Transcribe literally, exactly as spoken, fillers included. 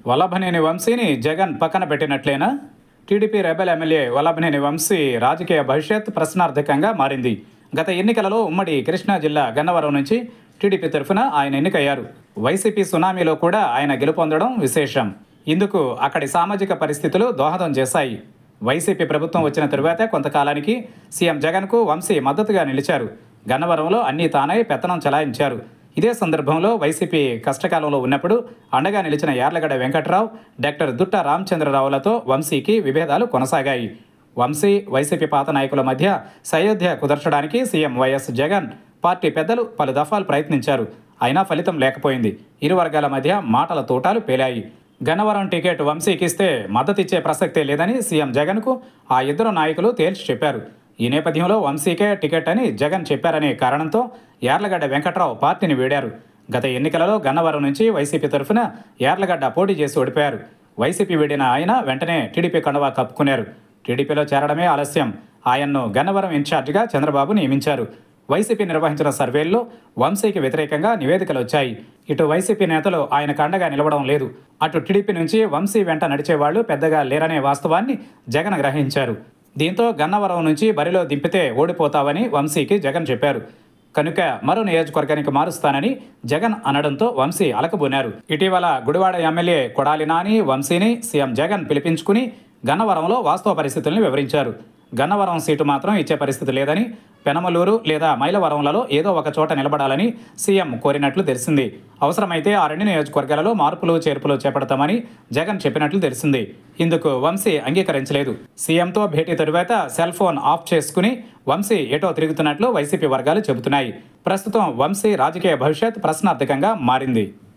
వల్లభనేని వంశీని జగన్ పక్కన పెట్టినట్లేనా? TDP rebel MLA Vallabhaneni Vamsi రాజకీయ భవిష్యత్ ప్రశ్నార్థకంగా మారింది. గత ఎన్నికలలో ఉమ్మడి కృష్ణా జిల్లా గన్నవరం నుంచి టీడీపీ తరఫున ఆయన ఎన్నికయ్యారు. వైసీపీ సునామీలో కూడా ఆయన గెలుపొందడం విశేషం. ఇందుకు అక్కడి సామాజిక పరిస్థితులు దోహదం చేశాయి. వైసీపీ ప్రభుత్వం వచ్చిన తరువాత కొంతకాలానికి సీఎం జగన్కు వంశీ మద్దతుగా నిలిచారు. గన్నవరంలో అన్నీ తానై పెత్తనం చెలాయించారు. ఇదే సందర్భంలో వైసీపీ కష్టకాలంలో ఉన్నప్పుడు అండగా నిలిచిన యార్లగడ్డ వెంకట్రావు, డాక్టర్ దుట్ట రామచంద్రరావులతో వంశీకి విభేదాలు కొనసాగాయి. వంశీ, వైసీపీ పాత నాయకుల మధ్య సయోధ్య కుదర్చడానికి సీఎం వైఎస్ జగన్ పార్టీ పెద్దలు పలు దఫాలు ప్రయత్నించారు. అయినా ఫలితం లేకపోయింది. ఇరు వర్గాల మధ్య మాటల తూటాలు పేలాయి. గన్నవరం టికెట్ వంశీకిస్తే మద్దతిచ్చే ప్రసక్తే లేదని సీఎం జగన్కు ఆ ఇద్దరు నాయకులు తేల్చి చెప్పారు. ఈ నేపథ్యంలో వంశీకే టికెట్ అని జగన్ చెప్పారనే కారణంతో యార్లగడ్డ వెంకట్రావు పార్టీని వీడారు. గత ఎన్నికలలో గన్నవరం నుంచి వైసీపీ తరఫున యార్లగడ్డ పోటీ చేసి ఓడిపోయారు. వైసీపీ వీడిన ఆయన వెంటనే టీడీపీ కండువా కప్పుకున్నారు. టీడీపీలో చేరడమే ఆలస్యం. ఆయన్ను గన్నవరం ఇన్ఛార్జిగా చంద్రబాబు నియమించారు. వైసీపీ నిర్వహించిన సర్వేల్లో వంశీకి వ్యతిరేకంగా నివేదికలు వచ్చాయి. ఇటు వైసీపీ నేతలు ఆయనకు అండగా నిలవడం లేదు. అటు టీడీపీ నుంచి వంశీ వెంట నడిచేవాళ్లు పెద్దగా లేరనే వాస్తవాన్ని జగన్ గ్రహించారు. దీంతో గన్నవరం నుంచి బరిలో దింపితే ఓడిపోతావని వంశీకి జగన్ చెప్పారు. కనుక మరో నియోజకవర్గానికి మారుస్తానని జగన్ అనడంతో వంశీ అలకబోనారు. ఇటీవల గుడివాడ ఎమ్మెల్యే కొడాలి నాని వంశీని సీఎం జగన్ పిలిపించుకుని గన్నవరంలో వాస్తవ పరిస్థితుల్ని వివరించారు. గన్నవరం సీటు మాత్రం ఇచ్చే పరిస్థితి లేదని, పెనమలూరు లేదా మైలవరంలలో ఏదో ఒక చోట నిలబడాలని సీఎం కోరినట్లు తెలిసింది. అవసరమైతే ఆ రెండు నియోజకవర్గాలలో మార్పులు చేర్పులు చేపడతామని జగన్ చెప్పినట్లు తెలిసింది. ఇందుకు వంశీ అంగీకరించలేదు. సీఎంతో భేటీ తరువాత సెల్ ఫోన్ ఆఫ్ చేసుకుని వంశీ ఎటో తిరుగుతున్నట్లు వైసీపీ వర్గాలు చెబుతున్నాయి. ప్రస్తుతం వంశీ రాజకీయ భవిష్యత్ ప్రశ్నార్థకంగా మారింది.